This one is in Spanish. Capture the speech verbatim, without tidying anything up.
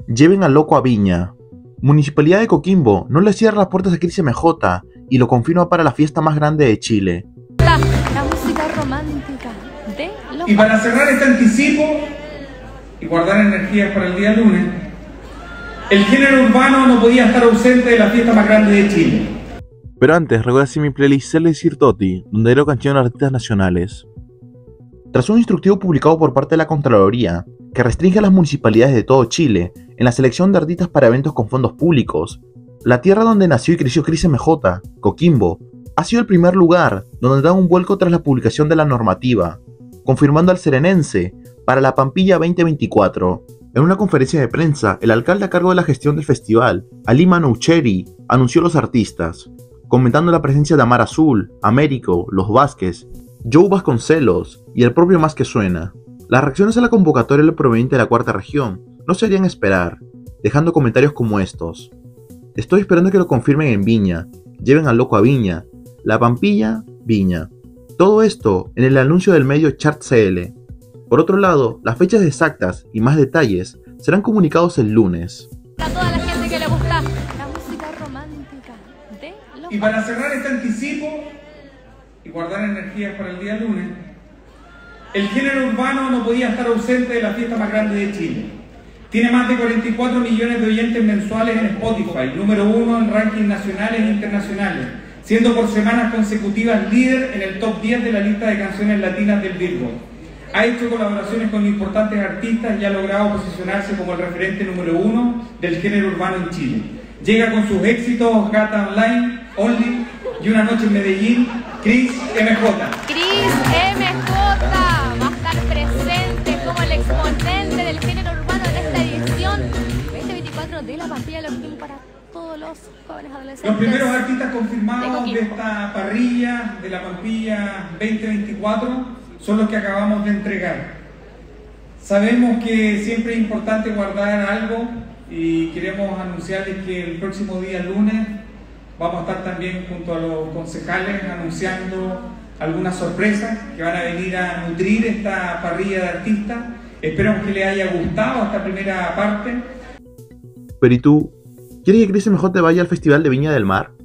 Lleven al loco a Viña. Municipalidad de Coquimbo no le cierra las puertas a Cris M J y lo confirma para la fiesta más grande de Chile. La, la música romántica de los... Y para cerrar este anticipo y guardar energías para el día lunes, el género urbano no podía estar ausente de la fiesta más grande de Chile. Pero antes, recuerda así mi playlist Serle Decir Toti, donde leo canciones de artistas nacionales. Tras un instructivo publicado por parte de la Contraloría, que restringe a las municipalidades de todo Chile en la selección de artistas para eventos con fondos públicos, la tierra donde nació y creció Cris M J, Coquimbo, ha sido el primer lugar donde da un vuelco tras la publicación de la normativa, confirmando al serenense para la Pampilla veinte veinticuatro. En una conferencia de prensa, el alcalde a cargo de la gestión del festival, Ali Manoucheri, anunció los artistas, comentando la presencia de Amar Azul, Américo, Los Vázquez, Joe Vasconcelos y el propio Más Que Suena. Las reacciones a la convocatoria del proveniente de la cuarta región no se harían esperar, dejando comentarios como estos: estoy esperando que lo confirmen en Viña, lleven al loco a Viña, la Pampilla, Viña. Todo esto en el anuncio del medio Chart C L. Por otro lado, las fechas exactas y más detalles serán comunicados el lunes. A toda la gente que le gusta la música romántica de los... Y para cerrar este anticipo y guardar energías para el día lunes, el género urbano no podía estar ausente de la fiesta más grande de Chile. Tiene más de cuarenta y cuatro millones de oyentes mensuales en Spotify, número uno en rankings nacionales e internacionales, siendo por semanas consecutivas líder en el top diez de la lista de canciones latinas del Billboard. Ha hecho colaboraciones con importantes artistas y ha logrado posicionarse como el referente número uno del género urbano en Chile. Llega con sus éxitos Gata Online, Only y Una Noche en Medellín, Cris M J. Cris M J va a estar presente como el exponente del género urbano en esta edición veinte veinticuatro de la Pampilla de los para todos los jóvenes adolescentes. Los primeros artistas confirmados de, de esta parrilla de la Pampilla veinte veinticuatro son los que acabamos de entregar. Sabemos que siempre es importante guardar algo y queremos anunciarles que el próximo día lunes vamos a estar también junto a los concejales anunciando algunas sorpresas que van a venir a nutrir esta parrilla de artistas. Esperamos que les haya gustado esta primera parte. Pero ¿y tú? ¿Quieres que Cris M J vaya al Festival de Viña del Mar?